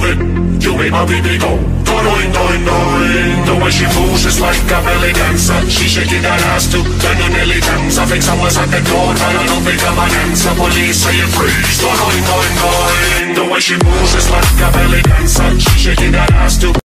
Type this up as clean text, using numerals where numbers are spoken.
it. You make my baby go doing, doing, doing. The way she moves just like a belly dancer. She shaking that ass too, then you nearly dance. I think someone's at the door, but I don't think I'm an answer. Police say you freeze, doing, doing, doing. The way she moves just like a belly dancer. She shaking that ass too.